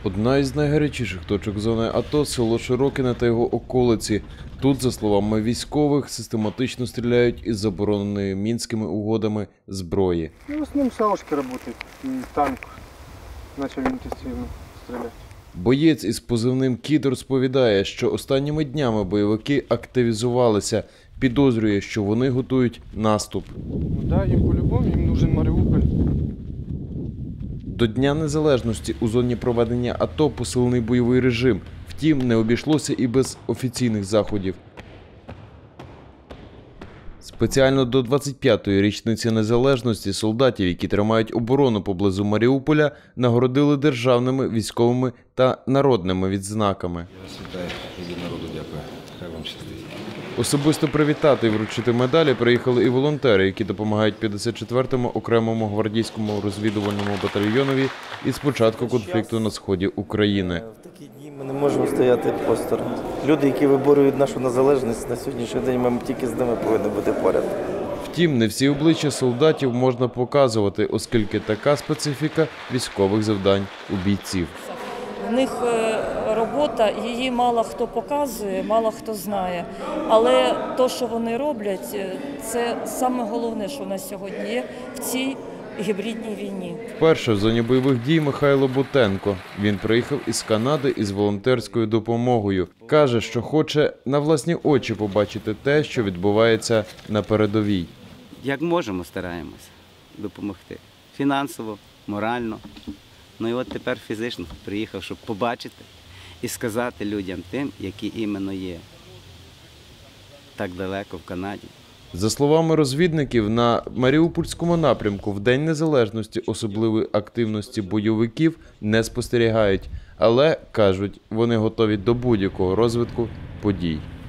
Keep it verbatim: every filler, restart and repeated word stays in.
Одна із найгарячіших точок зони АТО – село Широкине та його околиці. Тут, за словами військових, систематично стріляють із забороненої Мінськими угодами зброї. Ну, в основном саушки работают, и танк начал интенсивно стрелять. Боєць із позивним «Кіт» розповідає, що останніми днями бойовики активізувалися, підозрює, що вони готують наступ. Ну да, им по-любому, им нужен Мариуполь. До Дня Незалежності у зоні проведення АТО посилений бойовий режим. Втім, не обійшлося і без офіційних заходів. Спеціально до двадцять п'ятої річниці незалежності солдатів, які тримають оборону поблизу Маріуполя, нагородили державними, військовими та народними відзнаками. Я вас вітаю, від народу дякую. Хай вам щастить. Особисто привітати і вручити медалі приїхали і волонтери, які допомагають п'ятдесят четвертому окремому гвардійському розвідувальному батальйонові із початку конфлікту на сході України. В такі дні ми не можемо стояти осторонь. Люди, які виборюють нашу незалежність на сьогоднішній день, ми тільки з ними повинні бути поряд. Втім, не всі обличчя солдатів можна показувати, оскільки така специфіка військових завдань у бійців. В них робота, її мало хто показує, мало хто знає. Але те, що вони роблять, це саме головне, що в нас сьогодні є в цій гібридній війні. Вперше в зоні бойових дій Михайло Бутенко. Він приїхав із Канади із волонтерською допомогою. Каже, що хоче на власні очі побачити те, що відбувається на передовій. Як можемо, стараємося допомогти. Фінансово, морально. Ну і от тепер фізично приїхав, щоб побачити і сказати людям тим, які іменно є так далеко в Канаді. За словами розвідників, на Маріупольському напрямку в День Незалежності особливої активності бойовиків не спостерігають. Але, кажуть, вони готові до будь-якого розвитку подій.